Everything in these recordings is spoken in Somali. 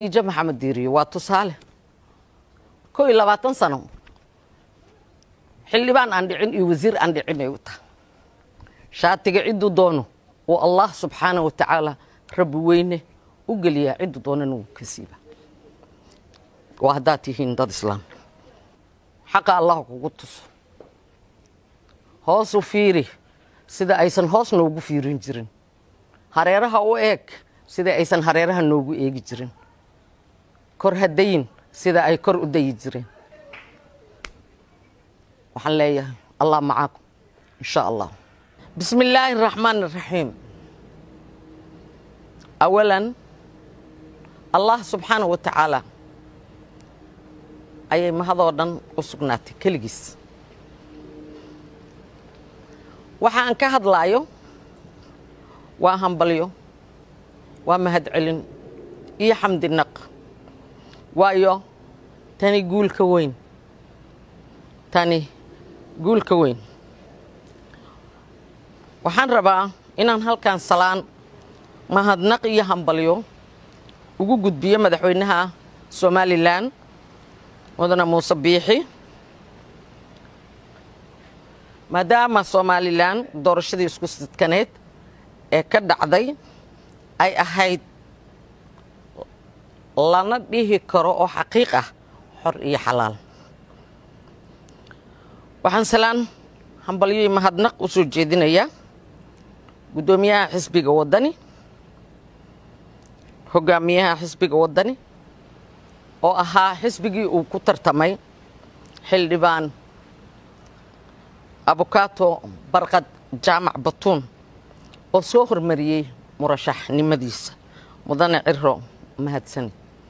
محمد ديري وتصالح كوي لباتن سنة حلبان عندي عين وزير عندي عين يوتا شاتق عدو دونه والله سبحانه وتعالى رب وينه وقال يا عدو دونه كسيبة وهداتي هين ضد إسلام حق الله قطس هوس وفيري سيدا أيسن هوس نوجو فيرين جرين هريرها وإيك سيدا أيسن هريرها نوجو إيك جرين كور هدين سيدا أي كور أدي جرين وحليا الله معاكم إن شاء الله بسم الله الرحمن الرحيم أولا الله سبحانه وتعالى أي ما هذا ودن أسقناتي كلجس وحان كهد لايو وهم بليو ومهد علن إيه حمد النق وايو تاني قول كوين تاني قول كوين وحان ربا إنان هالكان سلان مهد نق إيه هم بليو وقود بيه مدحوينها سومالي لان ودنا موصبيحي maadaama Somaliland doorashadii isku sidkaneed ee ka dhacday ay ahayd lana dhihi karo oo xaqiiq ah xor iyo xalaal waxaan salaan hambalyo mahadnaq u soo jeedinaya gudoomiyaha xisbiga wadani hogaamiyaha xisbiga wadani oo ahaa xisbigii uu ku tartamay xildhibaan أبوكاتو برقد جامع بطون وصوهر مريي مرشح نمديس مدن عرو مهدسن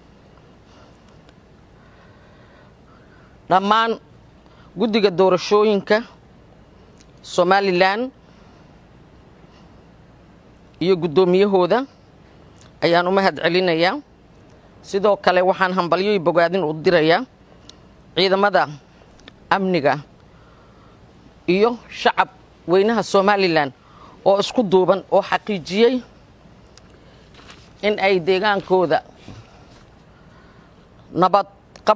لمان قدق الدورشوينك سومالي لان iyo gudoomiyahooda ayaan u mahad celinayaa sidoo kale waxaan hambalyo bogaadin u dirayaa ciidamada amniga iyo shacab weynaha Somaliland oo isku duuban oo xaqiijiyay in ay deegaankooda nabad qab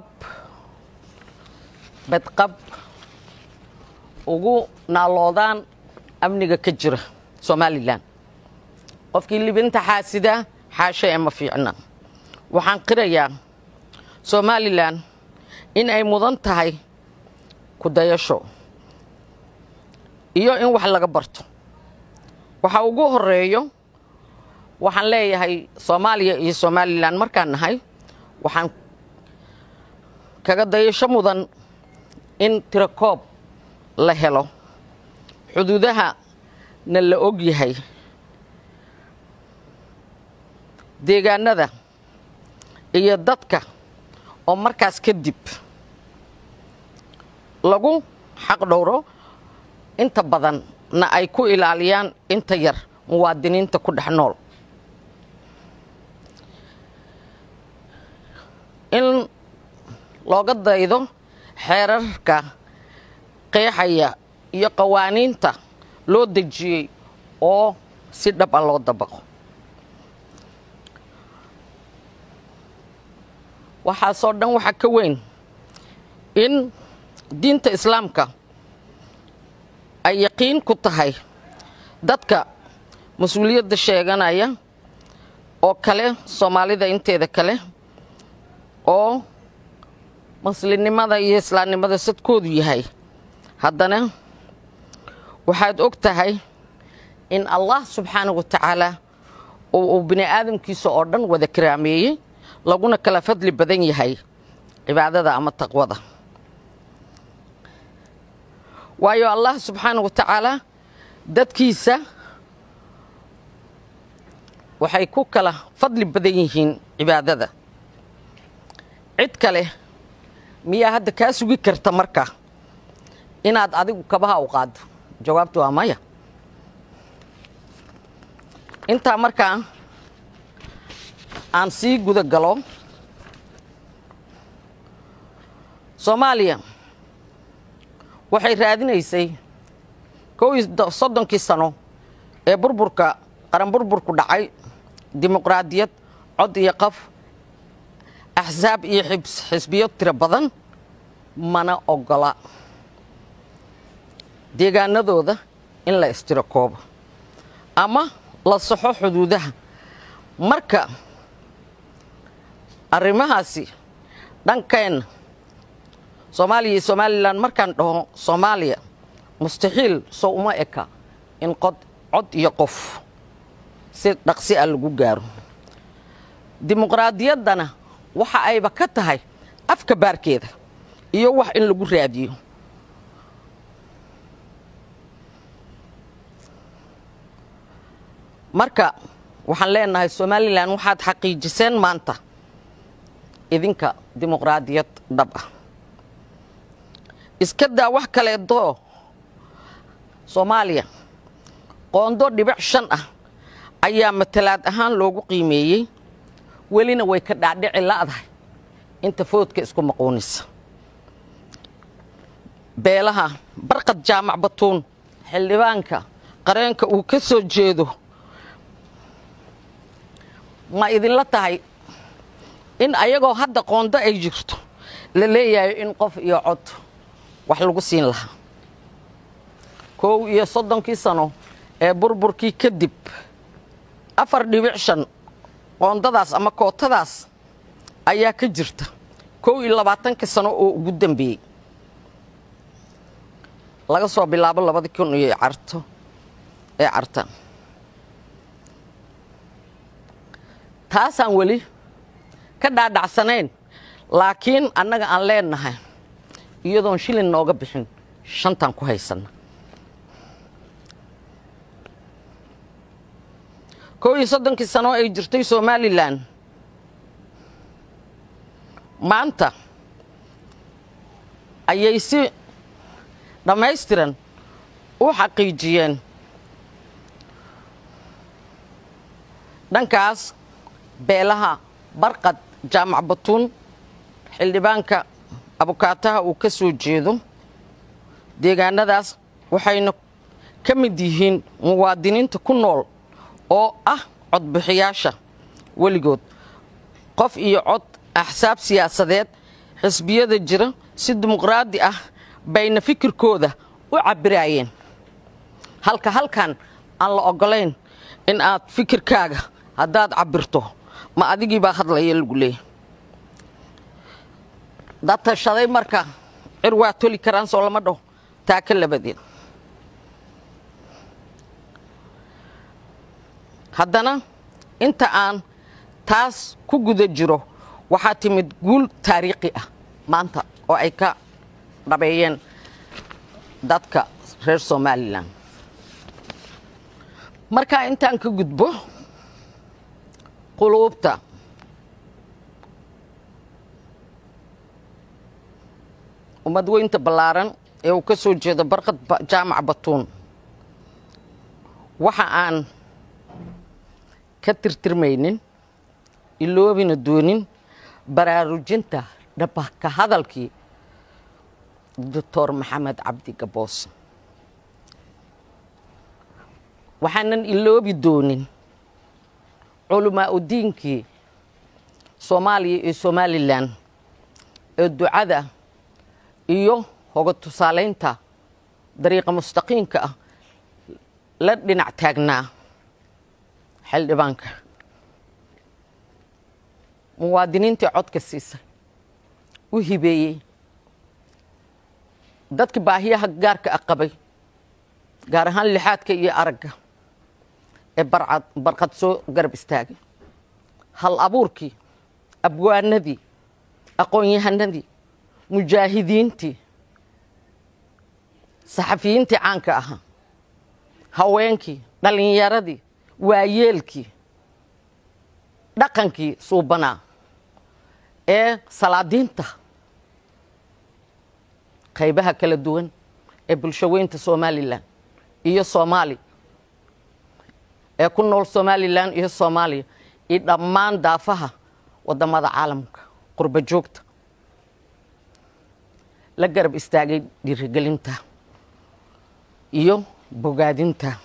badqab ugu naaloodaan amniga ka jira Somaliland qofkii libinta xaasida xaashay ama fiicna waxaan qirayaa Somaliland in ay mudan tahay ku dayasho iyo in wax laga barto waxa ugu horeeyo waxaan leeyahay Soomaaliya iyo Somaliland markaan nahay waxaan kaga dayasho mudan in tirakoob la helo xuduudaha na la og yahay deegaanada iyo dadka oo markaas kadib lagu xaq dhowro inta badan na ay ku ilaaliyaan inta yar muwaadiniinta ku dhex nool in looga daydo xeerarka qeexaya iyo qawaaniinta loo dejiyay oo si dhab ah loo dabaqo waxaasoo dhan waxa ka weyn in diinta islaamka ay yaqiin ku tahay dadka mas'uuliyadda sheeganaya oo kale Soomaalida inteeda kale oo muslimnimada iyo islaamnimada sadkoodu yahay haddana waxaad og tahay in Allah subhanahu wa ta'ala oo bini aadamkiisa oo dhan wada karaameeyay laguna kala fadli badan yahay cibaadada ama taqwada waayo Allah subhanahu wa ta'ala dadkiisa waxay ku kala fadli badan yihiin cibaadada cid kale miyaa hadda ka sugi karta marka inaad adigu kabaha u qaado jawaabtu waa maya inta marka aan sii guda galo Soomaaliya waxay raadinaysay 30 sano ee burburka qaran burburku dhacay dimuqraadiyad cod iyo qaf axsaab iyo xisbiyo tiro badan mana ogola deegaanadooda in la istiro koobo ama la saxo xuduudaha. marka arrimahaasi dhankeen Soomaaliya iyo Somaliland markaan dhaho Soomaaliya mustaxiil soo uma eka in cod iyo qof si dhaqsi ah lagu gaaro. dimuqraadiyaddana waxa ayba ka tahay afka baarkeeda iyo wax in lagu raadiyo. marka waxaan leenahay Somaliland waxaad xaqiijiseen maanta idinka dimuqraadiyad dhab ah. iska daa wax kale doo Soomaaliya qoondo dhibic 5 ah ayaa matalaad ahaan loogu qiimeeyay, welina way ka dhaadhici laadahay inta foodka isku maqoonisa. beelaha Barqad Jaamac Batuun xildhibaanka qareenka uu ka soo jeedo ma idinla tahay in ayagoo hadda qoondo ay jirto la leeyahay in qof iyo cod wax lagu siin lahaa? 31 sano ee burburkii kadib 4.5 qoondadaas ama kootadaas ayaa ka jirta 21 sano oo ugu dambeeyay laga soo bilaabo 2000 iyo carta. taasaan weli ka dhaadhacsanayn, laakiin annaga aan leenahay iyadoon shilin nooga bixin 5 ku haysana. 31 sano ay jirtay Somaliland maanta ayay si dhammaystiran u xaqiijiyeen dhankaas beelaha Barqad Jaamac Batuun xildhibaanka abukaataha uu ka soo jeedo deegaanadaas waxayna ka mid yihiin muwaadiniinta ku nool oo ah codbixiyaasha weligood qof iyo cod axsaab siyaasadeed xisbiyada jira si dimuqraadi ah bayna fikirkooda u cabiraayeen. halkan aan la ogolayn in aad fikirkaaga haddaad cabirto ma adigii baa hadlaya lagu leeyahay. dad tashaday marka cir waa toli karaan soo lama dhaho taa ka labadeed. haddana inta aan taas ku guda jiro waxaa timid guul taariikhi ah maanta oo ay ka dhabeeyeen dadka reer Somaliland. marka intaan ka gudbo quluubta ummadweynta ballaaran ee uu ka soo jeedo Barqad Jaamac Batuun waxa aan ka tirtirmaynin iloobina doonin baraarujinta dhabka hadalkii Dr. Maxamed Cabdi Gaboos. waxaanan iloobi doonin culumaa u diinkii Soomaaliya iyo Somaliland ee ducada iyo hoga tusaaleynta dariiqa mustaqiimka ah la dhinac taagnaa xildhibaanka. muwaadiniintii codka siisay u hibeeyey dadka baahiyaha gaarka ah qabay gaar ahaan lixaadka iyo aragga ee Barqad soo garab istaagay. hal abuurkii abwaanadii aqoon-yahanadii mujaahidiintii saxafiyiintii caanka ahaa haweenkii dhalinyaradii waayeelkii dhaqankii suubanaa ee salaadiinta qaybaha kala duwan ee bulshaweynta Somaliland iyo Soomaali ee ku nool Somaliland iyo Soomaaliya iyo dhammaan daafaha wadamada caalamka qurba joogta la garab istaagay dhiirigelinta iyo bogaadinta.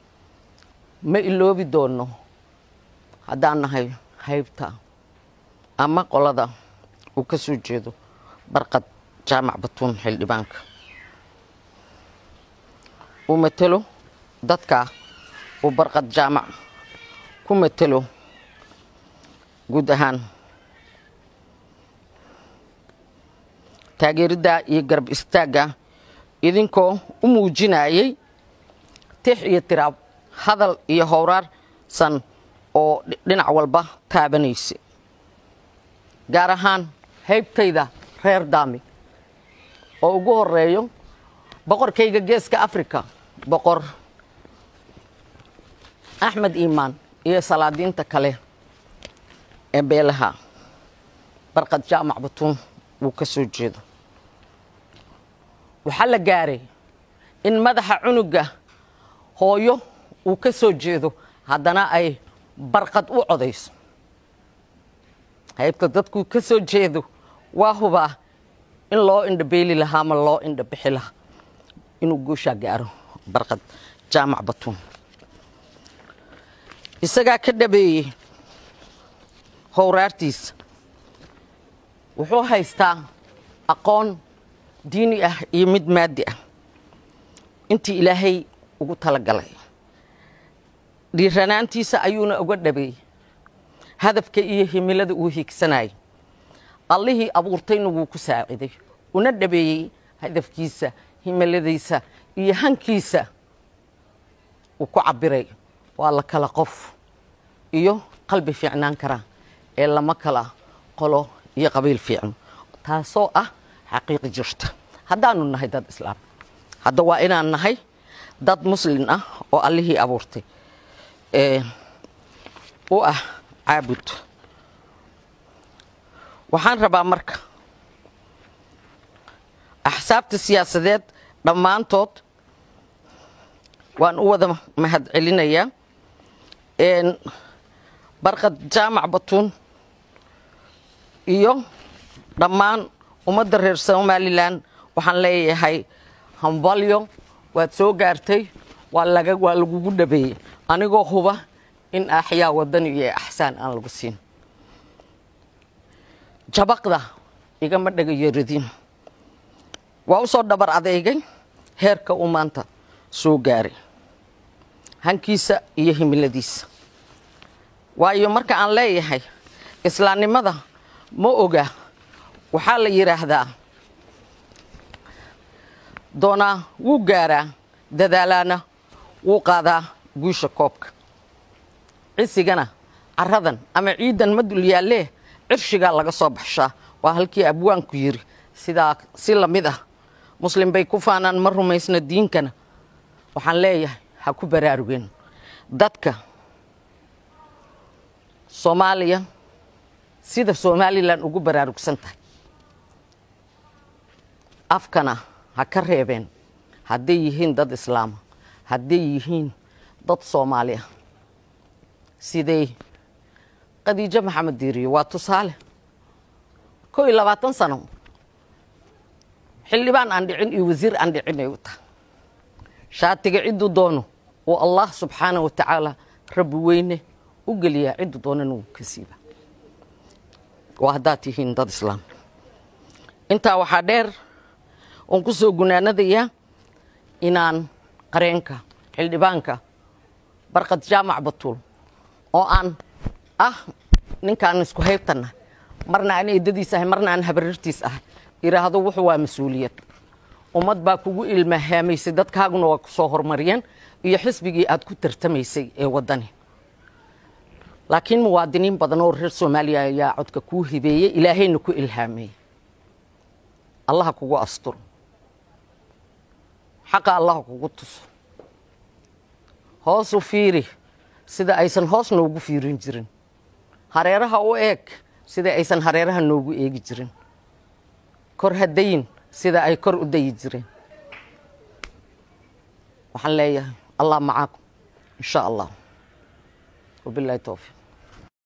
ma iloobi doono haddaan nahay haybta ama qolada uu ka soo jeedo barqad jaamac batuun xildhibaanka uu matalo dadka uu barqad jaamac ku matalo guud ahaan taageerida iyo garab istaaga idinkoo u muujinayay tix iyo tiraab hadal iyo howraar san oo dhinac walba taabanaysa gaar ahaan haybtayda reer daami oo ugu horeeyo boqorkayga geeska Afrika boqor Axmed Iimaan iyo salaadiinta kale ee beelaha barqad jaamac batuun uu ka soo jeedo waxa la gaaray in madaxa cunuga hooyo uu ka soo jeedo haddana ay barqad u codayso haybta dadku ka soo jeedo waa hubaa in loo indhabeeli lahaa ma loo indhabixi lahaa inuu guusha gaaro barqad jaamac batuun isagaa ka dhabeeyey howraartiisa wuxuu haystaa aqoon diini ah iyo mid maadi ah intii ilaahay ugu talagalay dhiiranaantiisa ayuuna uga dhabeeyey hadafka iyo himilada uu hiigsanayay allihii abuurtayna wuu ku saaciday una dhabeeyey hadafkiisa himiladiisa iyo hankiisa uu ku cabiray waa la kala qof iyo qalbi fiicnaan kara ee lama kala qolo iyo qabiil fiican taasoo ah xaqiiqi jirta haddaanu nahay dad islaam hadda waa inaan nahay dad muslim ah oo allihii abuurtay u ah caabud waxaan rabaa marka axsaabta siyaasadeed dhammaantood waan u wada mahad celinayaa barqad jaamac batuun iyo dhammaan ummadda reer Somaliland waxaan leeyahay hambalyo waad soo gaartay waa lagugu dhabeeyey anigoo huba in axyaa wadani iyo axsaan aan lagu siin jabaqda igama dhagayo radin waa u soo dhabar adeegay heerka uu maanta soo gaaray hankiisa iyo himiladiisa waayo marka aan leeyahay islaamnimada ma oga waxaa la yiraahdaa doonaa wuu gaaraa dadaalaana wuu qaadaa guusha koobka cisigana caradan ama ciidan ma dul yaalee cirshigaa laga soo baxshaa waa halkii abwaanku yiri sidaa si la mid ah muslim bay ku faanaan ma rumaysna diinkana waxaan leeyahay ha ku baraarugeen dadka Soomaaliya sida Somaliland ugu baraarugsan tahay afkana ha ka reebeen hadday yihiin dad islaam hadday yihiin dad Soomaaliya sidee Khadiija Maxamed Diiriye waa tusaale 21 sano xildhibaan aan dhicin iyo wasiir aan dhicin ay u tahay shaatiga ciddu doono oo Allah subhanahu wa ta'ala rabbi weyne u galiya ciddu doonana uu ka siiba waa haddaad tihiin dad islaam intaa waxaa dheer oon ku soo gunaanadaya inaan qareenka xildhibaanka barqad jaamac batuun oo aan ninkaan isku haybtana marna aan eedadiis ahay marna aan habarirtiis ahay iraahdo wuxuu waa mas'uuliyad ummad baa kugu ilmahamaysay dadkaaguna waa ku soo hormariyeen iyo xisbigii aad ku tartamaysay ee wadani laakiin muwaadiniin badan oo reer Soomaaliya ayaa codka ku hibeeyay ilaahayna ku ilhaamay Allah kugu asturo xaqa Allah kugu tuso hoos u fiiri sida aysan hoos noogu fiirin jirin hareeraha u eeg sida aysan hareeraha noogu eegi jirin kor hadayn sida ay kor u dayi jireen waxaan leeyahay Allah macaakum insha Allah وبالله التوفيق